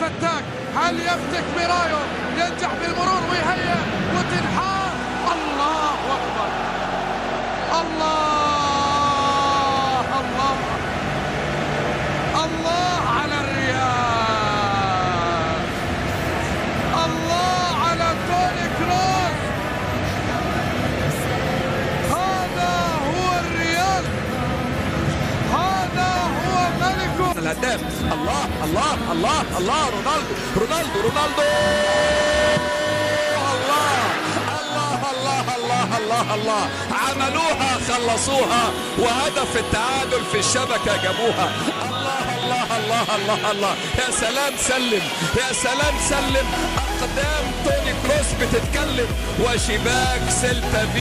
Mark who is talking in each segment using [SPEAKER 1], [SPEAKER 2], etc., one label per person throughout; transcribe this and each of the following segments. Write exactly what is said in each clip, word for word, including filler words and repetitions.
[SPEAKER 1] فتاك، هل يفتك ميرايو؟ ينجح بالمرور ويهيئ وتنحاء. الله أكبر، الله الله الله على الريال، الله على توني كروس. هذا هو الريال، هذا هو ملكه
[SPEAKER 2] الهداف. الله الله الله الله رونالدو رونالدو رونالدو الله الله الله الله الله الله عملوها، خلصوها، وهدف التعادل في الشبكة جابوها. الله الله الله الله الله يا سلام سلم، يا سلام سلم. أقدام توني كروس بتتكلم وشباك سيلتا فيجو.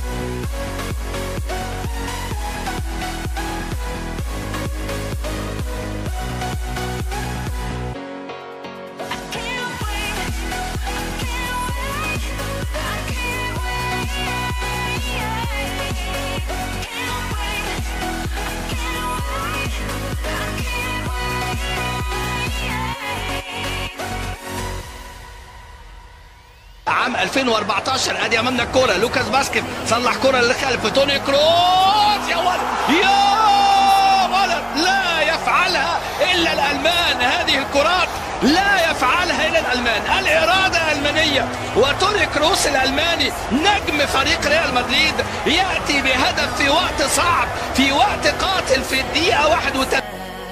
[SPEAKER 3] عام ألفين وأربعتاشر ادي امامنا الكوره، لوكاس باسكت صلح كوره للخلف، توني كروس. يا ولد يا ولد، لا يفعلها الا الالمان. هذه الكرات لا يفعلها الا الالمان، الاراده المانيه. وتوني كروس الالماني نجم فريق ريال مدريد ياتي بهدف في وقت صعب، في وقت قاتل، في الدقيقه واحد وثلاثين.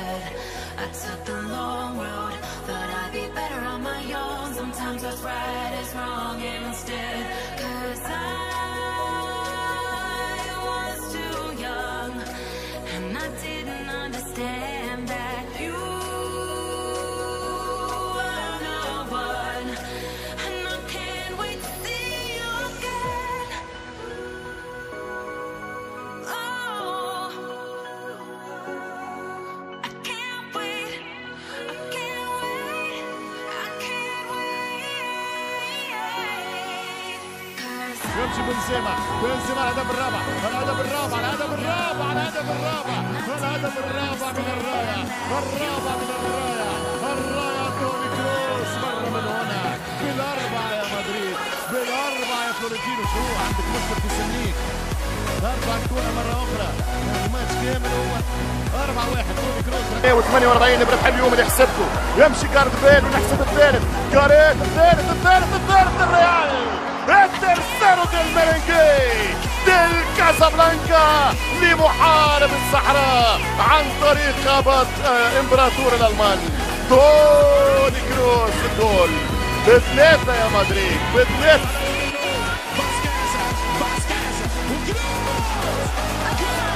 [SPEAKER 4] يمشي بنزيما، بنزيما الهدف الرابع، الهدف الرابع، الهدف الرابع، الهدف الرابع، الهدف الرابع من الراية، الرابع من الراية، الراية توني كروس مرة من هنا، بالأربعة يا مدريد، بالأربعة يا فلورنتينو. شو عندك مشكلة في سنيك؟ أربعة كورة مرة أخرى، الماتش كامل هو أربعة واحد توني كروس. وثمانية وأربعين نبرة حلو يوم اللي يحسبكم، يمشي جارد بيل ونحسب الثالث، جاريت الثالث الثالث الثالث الريال. الترسانو ديل ميرينجي ديل كازابلانكا لمحارب الصحراء عن طريق هبط امبراطور الالمان توني كروس. الجول بثلاثة يا مدريد، بثلاثة.